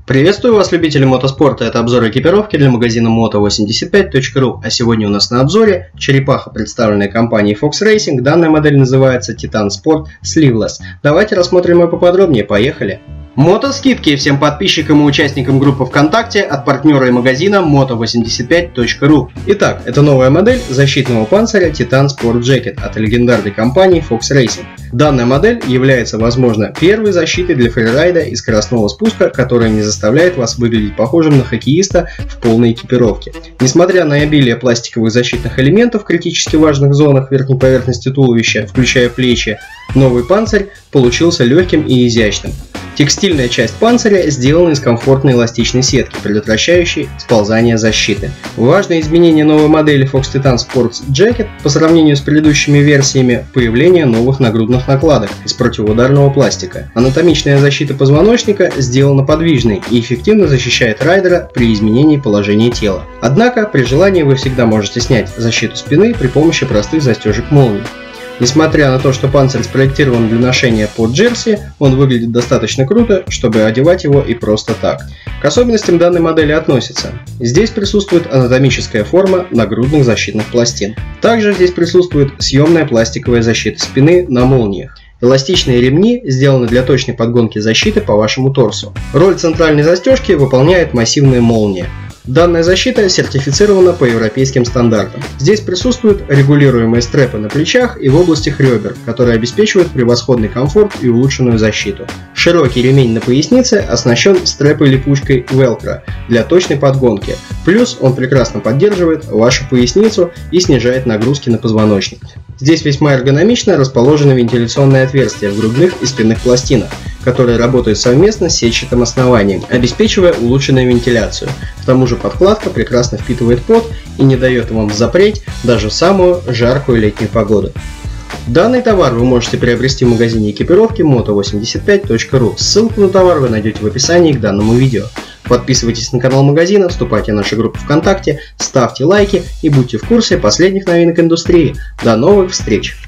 Приветствую вас, любители мотоспорта, это обзор экипировки для магазина moto85.ru, а сегодня у нас на обзоре черепаха, представленная компанией Fox Racing. Данная модель называется Titan Sport Sleeveless. Давайте рассмотрим ее поподробнее, поехали! Мотоскидки всем подписчикам и участникам группы ВКонтакте от партнера и магазина moto85.ru. Итак, это новая модель защитного панциря Titan Sport Jacket от легендарной компании Fox Racing. Данная модель является, возможно, первой защитой для фрирайда и скоростного спуска, которая не заставляет вас выглядеть похожим на хоккеиста в полной экипировке. Несмотря на обилие пластиковых защитных элементов в критически важных зонах верхней поверхности туловища, включая плечи, новый панцирь получился легким и изящным. Текстильная часть панциря сделана из комфортной эластичной сетки, предотвращающей сползание защиты. Важное изменение новой модели Fox Titan Sports Jacket по сравнению с предыдущими версиями – появление новых нагрудных накладок из противоударного пластика. Анатомичная защита позвоночника сделана подвижной и эффективно защищает райдера при изменении положения тела. Однако при желании вы всегда можете снять защиту спины при помощи простых застежек молний. Несмотря на то, что панцирь спроектирован для ношения под джерси, он выглядит достаточно круто, чтобы одевать его и просто так. К особенностям данной модели относятся: здесь присутствует анатомическая форма нагрудных защитных пластин. Также здесь присутствует съемная пластиковая защита спины на молниях. Эластичные ремни сделаны для точной подгонки защиты по вашему торсу. Роль центральной застежки выполняет массивная молния. Данная защита сертифицирована по европейским стандартам. Здесь присутствуют регулируемые стрэпы на плечах и в областях ребер, которые обеспечивают превосходный комфорт и улучшенную защиту. Широкий ремень на пояснице оснащен стрэпой-липучкой Velcro для точной подгонки. Плюс он прекрасно поддерживает вашу поясницу и снижает нагрузки на позвоночник. Здесь весьма эргономично расположены вентиляционные отверстия в грудных и спинных пластинах, которые работают совместно с сетчатым основанием, обеспечивая улучшенную вентиляцию. К тому же подкладка прекрасно впитывает пот и не дает вам запреть даже в самую жаркую летнюю погоду. Данный товар вы можете приобрести в магазине экипировки moto85.ru. Ссылку на товар вы найдете в описании к данному видео. Подписывайтесь на канал магазина, вступайте в нашу группу ВКонтакте, ставьте лайки и будьте в курсе последних новинок индустрии. До новых встреч!